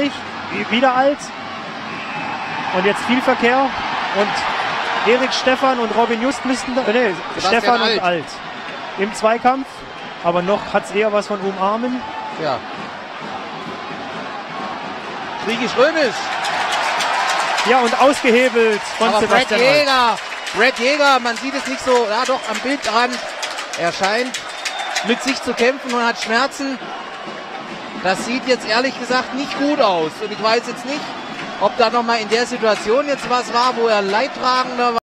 Erich, wieder Alt. Und jetzt viel Verkehr. Und Erik Stefan und Robin Just müssten, Stefan und Alt im Zweikampf. Aber noch hat es eher was von Umarmen. Ja. Griegisch Römisch. Ja, und ausgehebelt von Aber Sebastian Alt. Brett Jäger, man sieht es nicht so, ja doch, am Bildrand. Er scheint mit sich zu kämpfen und hat Schmerzen. Das sieht jetzt ehrlich gesagt nicht gut aus. Und ich weiß jetzt nicht, ob da nochmal in der Situation jetzt was war, wo er Leidtragender war.